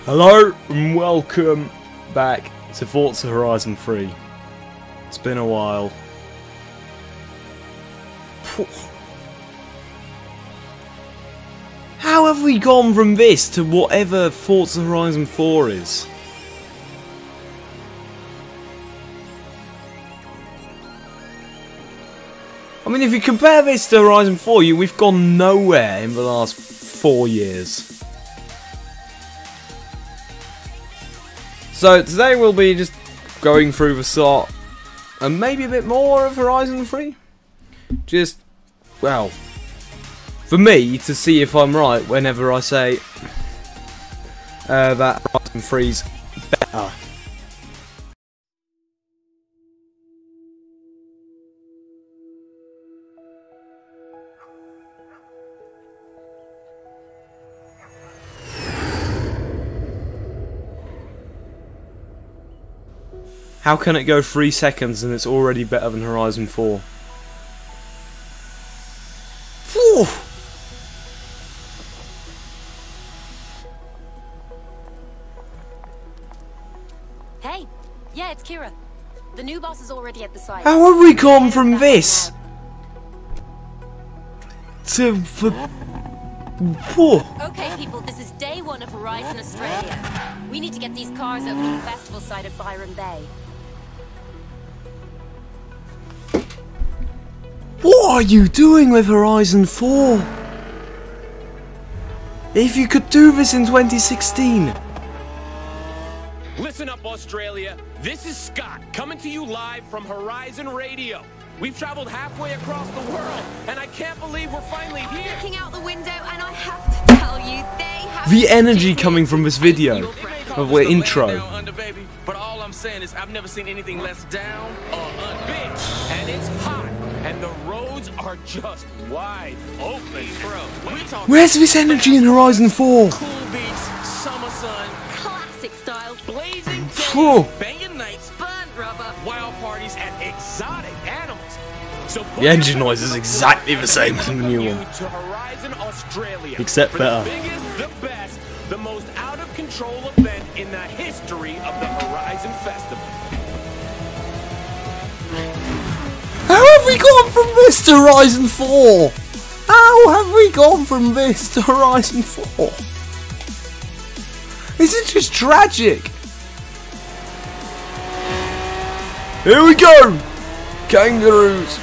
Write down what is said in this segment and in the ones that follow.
Hello and welcome back to Forza Horizon 3. It's been a while. How have we gone from this to whatever Forza Horizon 4 is? I mean, if you compare this to Horizon 4, we've gone nowhere in the last 4 years. So today we'll be just going through the slot and maybe a bit more of Horizon 3. Just, well, for me to see if I'm right whenever I say that Horizon 3's better. How can it go 3 seconds and it's already better than Horizon 4? Whew. Hey, yeah, it's Kira. The new boss is already at the site. How have we gone from this to the... Whoa. Okay, people, this is day 1 of Horizon Australia. We need to get these cars over to the festival site at Byron Bay. What are you doing with Horizon 4? If you could do this in 2016. Listen up, Australia. This is Scott, coming to you live from Horizon Radio. We've traveled halfway across the world, and I can't believe we're finally here. I'm looking out the window, and I have to tell you, they have... The energy coming from this video, of the intro. But all I'm saying is I've never seen anything less down or unbig. And it's hot, and the roads are just wide open, bro. Where's this energy in Horizon 4? Cool beats, summer sun, classic style, blazing Whoa. days, banging nights, burnt rubber, wild parties, and exotic animals. So The engine noise is exactly the same as the new one. to Horizon Australia, Except for better. the biggest, the best, the most out of control event in the history of the Horizon Festival. How have we gone from this to Horizon 4? How have we gone from this to Horizon 4? This is just tragic. Here we go! Kangaroos!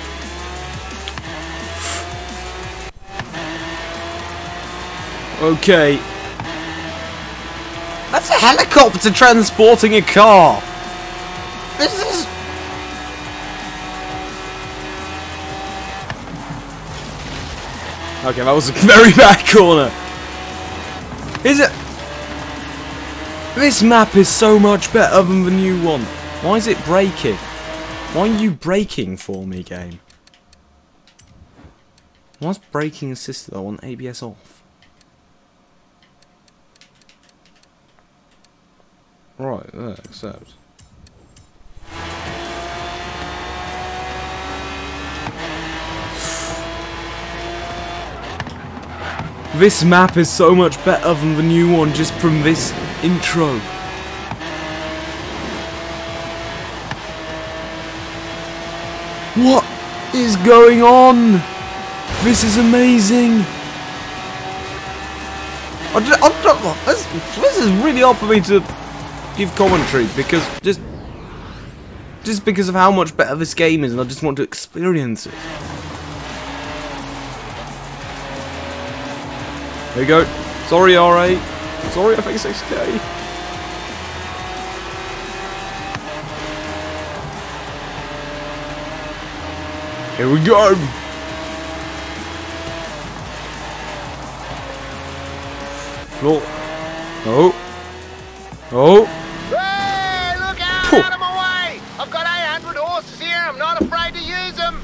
Okay. That's a helicopter transporting a car! This is... Okay, that was a very bad corner. Is it? This map is so much better than the new one. Why is it braking? Why are you braking for me, game? Why's braking assisted? I want ABS off. Right, there, accept. This map is so much better than the new one just from this intro. What is going on? This is amazing. This is really hard for me to give commentary because just because of how much better this game is, and I just want to experience it. There you go. Sorry, RA. Sorry, FX6K. Here we go. No. No. Oh. Hey, look out of my way! I've got 800 horses here. I'm not afraid to use them.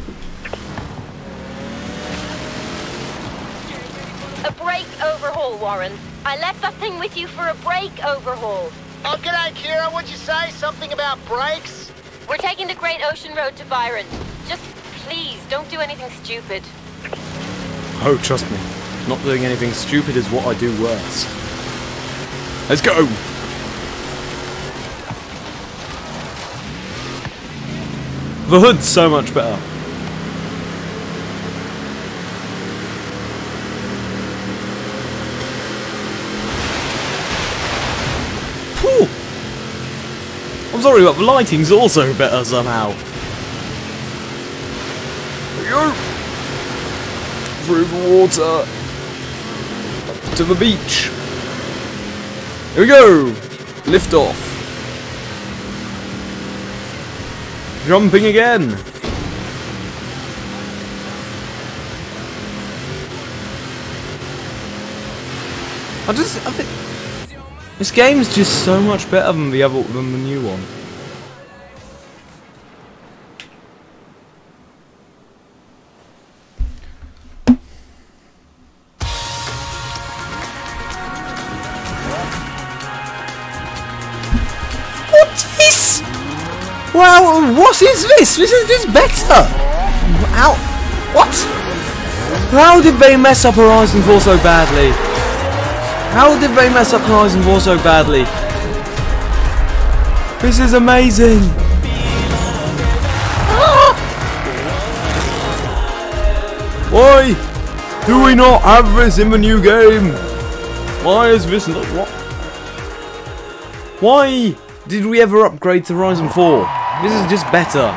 A brake overhaul, Warren. I left that thing with you for a brake overhaul. Oh, g'day, Kira. What'd you say? Something about brakes? We're taking the Great Ocean Road to Byron. Just please, don't do anything stupid. Oh, trust me. Not doing anything stupid is what I do worst. Let's go! The hood's so much better. Whew. I'm sorry, but the lighting's also better somehow. Here we go! Through the water. Up to the beach. Here we go! Lift off. Jumping again. I think this game's just so much better than the new one. Wow, what is this? This is just better! Ow! What? How did they mess up Horizon 4 so badly? How did they mess up Horizon 4 so badly? This is amazing! Ah! Why do we not have this in the new game? Why is this not what? Why did we ever upgrade to Horizon 4? This is just better.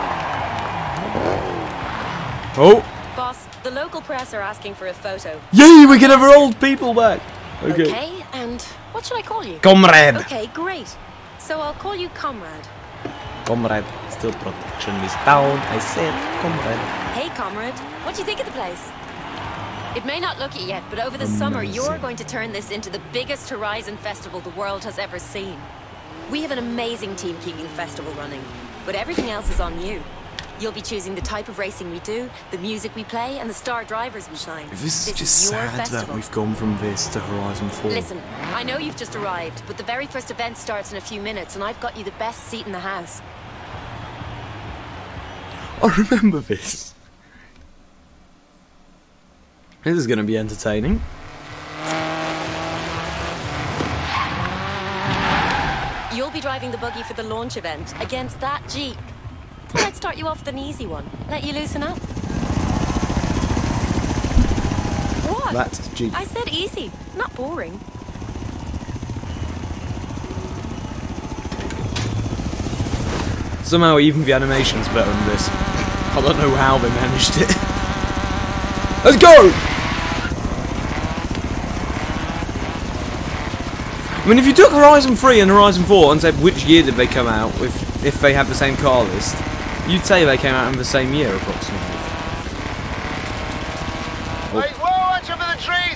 Oh! Boss, the local press are asking for a photo. Yay! We can have our old people back! Okay. Okay, and what should I call you? Comrade! Okay, great. So I'll call you Comrade. Comrade. Still protection is down. I said Comrade. Hey, Comrade. What do you think of the place? It may not look it yet, but over the summer you're going to turn this into the biggest Horizon festival the world has ever seen. We have an amazing team keeping the festival running, but everything else is on you. You'll be choosing the type of racing we do, the music we play, and the star drivers we sign. This is just your sad festival. that we've gone from this to Horizon 4. Listen, I know you've just arrived, but the very first event starts in a few minutes, and I've got you the best seat in the house. I remember this. This is going to be entertaining. You'll be driving the buggy for the launch event against that Jeep. Thought I'd start you off with an easy one. Let you loosen up. What? That's Jeep. I said easy, not boring. Somehow even the animation's better than this. I don't know how they managed it. Let's go! I mean, if you took Horizon 3 and Horizon 4 and said which year did they come out, if they have the same car list, you'd say they came out in the same year, approximately. Wait, whoa, watch over the trees!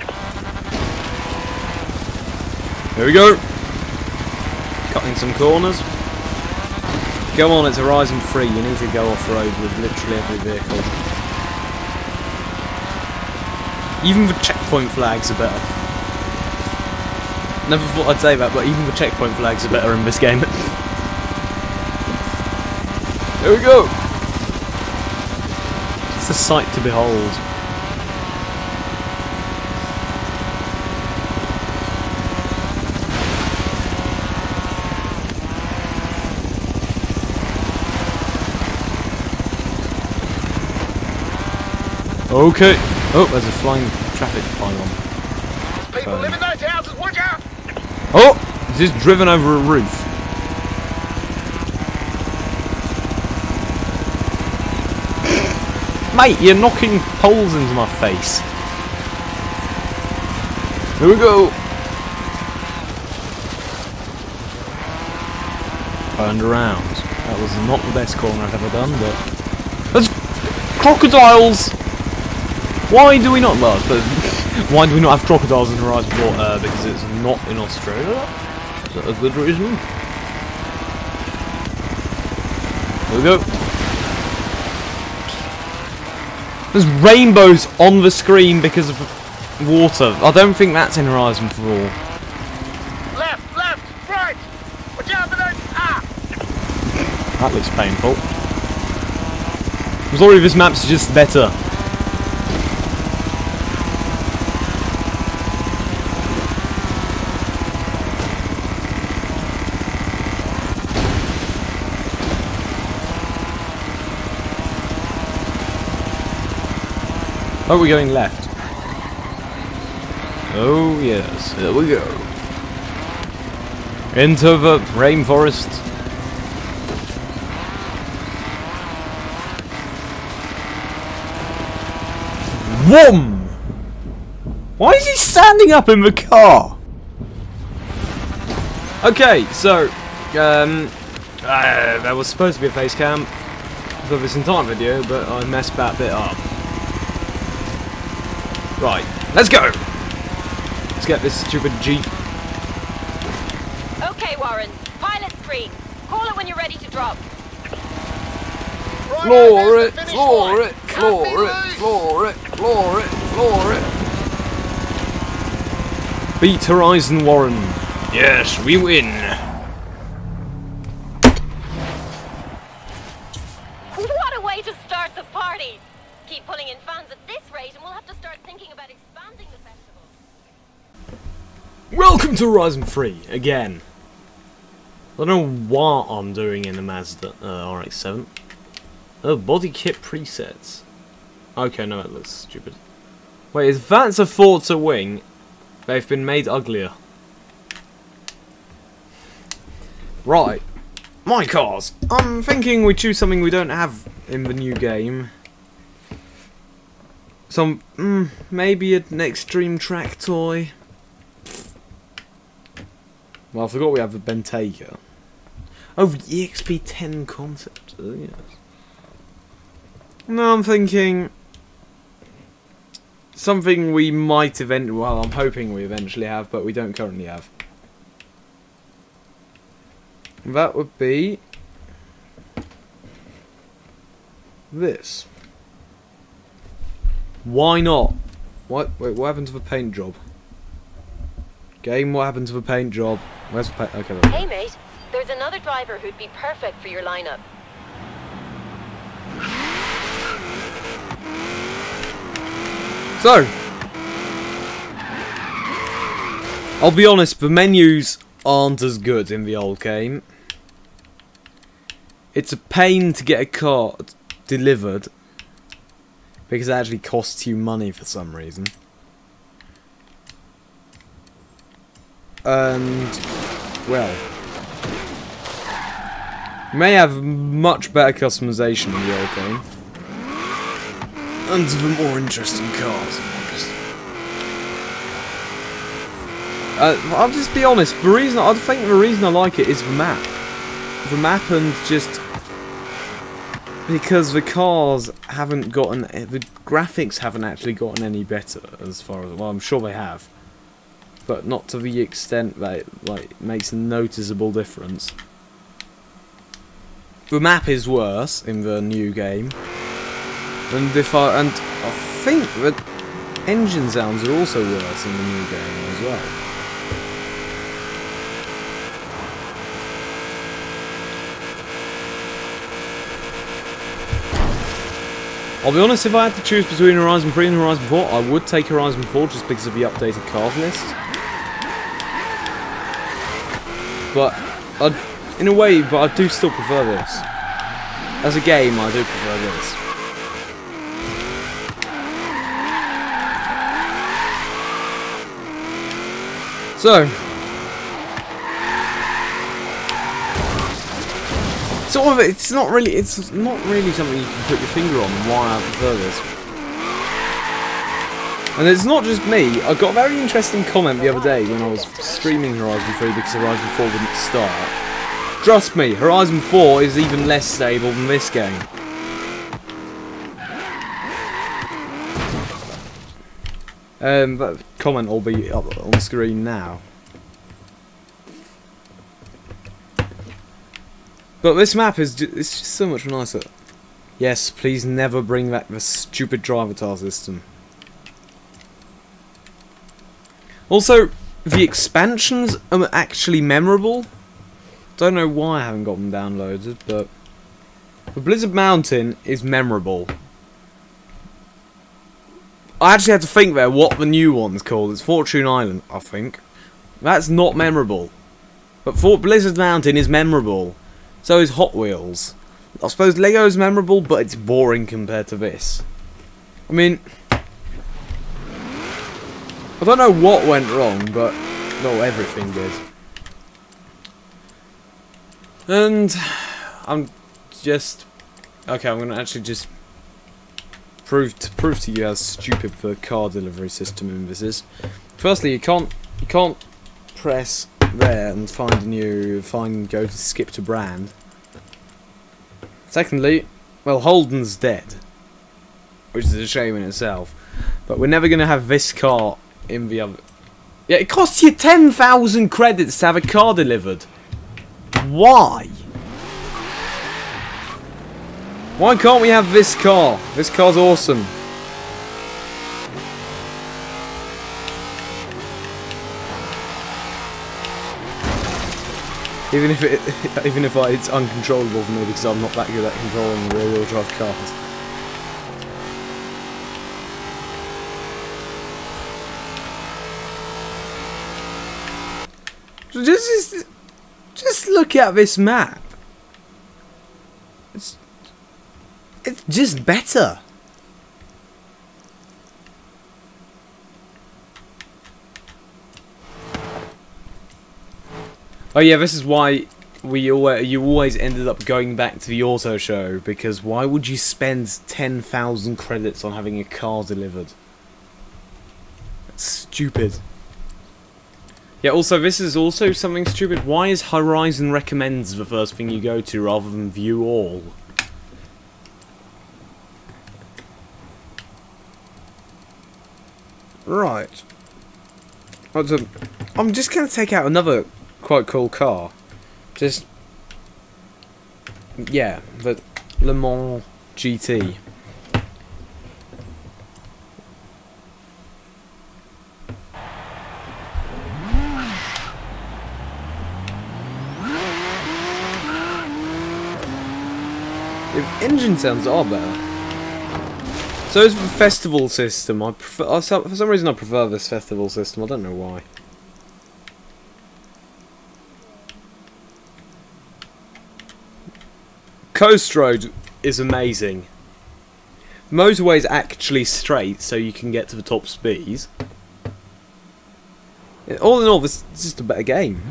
Here we go. Cutting some corners. Come on, it's Horizon 3. You need to go off-road with literally every vehicle. Even the checkpoint flags are better. Never thought I'd say that, but even the checkpoint flags are better in this game. Here we go! It's a sight to behold. Okay. Oh, there's a flying traffic pylon. People live in those houses, watch out! Oh! It's just driven over a roof. Mate, you're knocking holes into my face. Here we go. Turned around. That was not the best corner I've ever done, but... There's crocodiles! Why do we not... Well, why do we not have crocodiles in Horizon 4? Because it's not in Australia? Is that a good reason? There we go. There's rainbows on the screen because of water. I don't think that's in Horizon 4. Left, right! Watch out for those... Ah! That looks painful. I'm sorry, this map's just better. Oh, we're going left. Oh yes, here we go. Into the rainforest. Whoom! Why is he standing up in the car? Okay, so there was supposed to be a face cam for this entire video, but I messed that bit up. Right, let's go! Let's get this stupid Jeep. Okay, Warren. Pilot screen. Call it when you're ready to drop. Floor it, floor it, floor it, floor it, floor it, floor it. Beat Horizon Warren. Yes, we win. What a way to start the party! Keep pulling in fans at this rate and we'll have to start thinking about expanding the festival. Welcome to Horizon 3, again. I don't know what I'm doing in the Mazda RX-7. Oh, body kit presets. Okay, no, it looks stupid. Wait, if that's a Forza wing, they've been made uglier. Right. My cars. I'm thinking we choose something we don't have in the new game. Some, maybe an Extreme Track toy. Well, I forgot we have the Bentayga. Oh, the EXP10 concept. Oh, yes. No, I'm thinking something we might eventually, well, I'm hoping we eventually have, but we don't currently have. That would be this. Why not? What? Wait, what happened to the paint job? Game, what happened to the paint job? Where's the paint? Okay. Hey mate, there's another driver who'd be perfect for your lineup. So, I'll be honest, the menus aren't as good in the old game. It's a pain to get a car delivered because it actually costs you money for some reason. And, well, you may have much better customization in the old game. And the more interesting cars. I'll just be honest. I think the reason I like it is the map. The map and just because the cars haven't gotten, the graphics haven't actually gotten any better as far as, well, I'm sure they have, but not to the extent that it, like, makes a noticeable difference. The map is worse in the new game. And I think that engine sounds are also worse in the new game as well. I'll be honest, if I had to choose between Horizon 3 and Horizon 4, I would take Horizon 4 just because of the updated cars list. But, in a way, but I do still prefer this. As a game, I do prefer this. So, sort of, it's not really something you can put your finger on why I prefer this. And it's not just me. I got a very interesting comment the other day when I was streaming Horizon 3 because Horizon 4 wouldn't start. Trust me, Horizon 4 is even less stable than this game. That comment will be up on the screen now. But this map is it's just so much nicer. Yes, please never bring back the stupid Drivatar system. Also, the expansions are actually memorable. Don't know why I haven't got them downloaded, but the Blizzard Mountain is memorable. I actually had to think there what the new one's called. It's Fortune Island, I think. That's not memorable. But Blizzard Mountain is memorable. So is Hot Wheels. I suppose Lego's memorable, but it's boring compared to this. I mean, I don't know what went wrong, but no, everything did. And I'm just okay. I'm gonna actually just prove to you how stupid the car delivery system in this is. Firstly, you can't press there and go to skip to brand. Secondly, well, Holden's dead, which is a shame in itself. But we're never gonna have this car in the other. Yeah, it costs you 10,000 credits to have a car delivered. Why? Why can't we have this car? This car's awesome. Even if it's uncontrollable for me because I'm not that good at controlling rear-wheel drive cars. Just look at this map. It's just better. Oh yeah, this is why you always ended up going back to the auto show, because why would you spend 10,000 credits on having a car delivered? That's stupid. Yeah, also, this is also something stupid. Why is Horizon Recommends the first thing you go to rather than View All? Right. I'm just going to take out another quite cool car. Just... yeah, the Le Mans GT. If engine sounds are better. So is the festival system. I prefer, for some reason I prefer this festival system. I don't know why. Coast Road is amazing. Motorway is actually straight, so you can get to the top speeds. All in all, this is just a better game.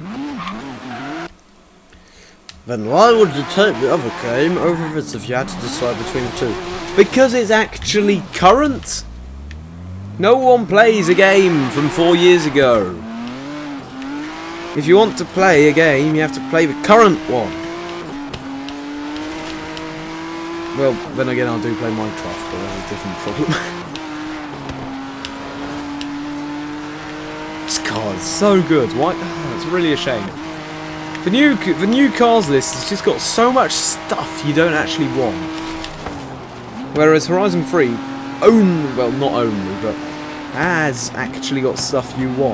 Then why would you take the other game over this if you had to decide between the two? Because it's actually current. No one plays a game from 4 years ago. If you want to play a game, you have to play the current one. Well, then again, I do play Minecraft, but that's a different problem. This car is so good. Why? Oh, it's really a shame. The new cars list has just got so much stuff you don't actually want. Whereas Horizon 3, well, not only, but has actually got stuff you want.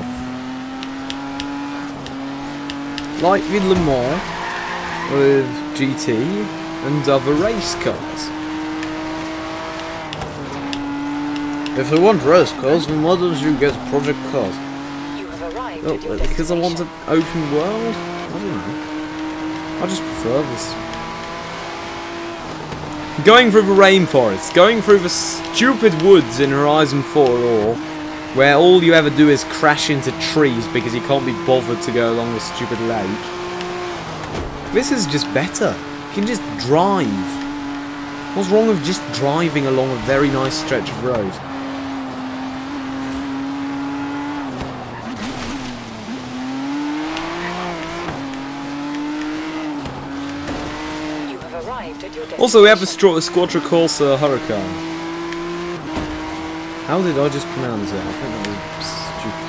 Like the Le Mans with GT and other race cars. If you want race cars, then why don't you get project cars? You have arrived Oh, at your because I want destination. an open world? I don't know. I just prefer this. Going through the rainforest, going through the stupid woods in Horizon 4 or where all you ever do is crash into trees because you can't be bothered to go along the stupid lake. This is just better. You can just drive. What's wrong with just driving along a very nice stretch of road? You have arrived at your destination. Also, we have the Squadra Corsa Huracan. How did I just pronounce it? I think that was stupid.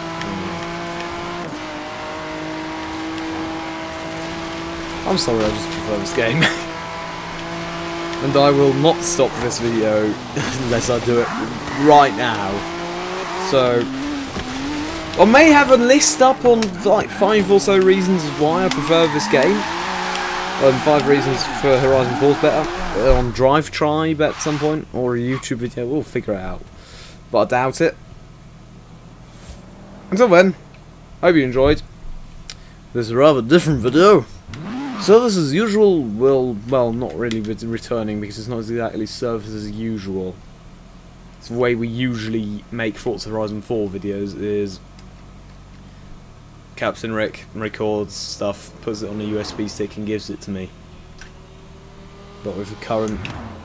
I'm sorry, I just prefer this game. And I will not stop this video unless I do it right now. So, I may have a list up on like 5 or so reasons why I prefer this game. 5 reasons for Horizon 4's better. On Drive Tribe at some point, or a YouTube video, we'll figure it out. But I doubt it. Until then, hope you enjoyed. This is a rather different video. Service as usual will, well, not really returning because it's not exactly service as usual. It's the way we usually make Forza Horizon 4 videos, is Captain Rick records stuff, puts it on a USB stick and gives it to me. But with the current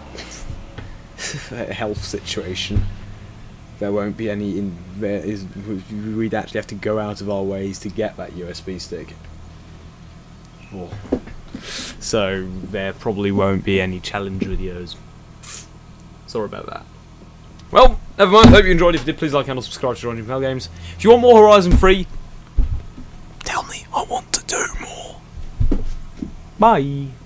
health situation, there won't be any we'd actually have to go out of our ways to get that USB stick. Oh. So there probably won't be any challenge videos. Sorry about that. Well, never mind. Hope you enjoyed. If you did, please like and subscribe to Ronnie Pal Games. If you want more Horizon 3, tell me. I want to do more. Bye.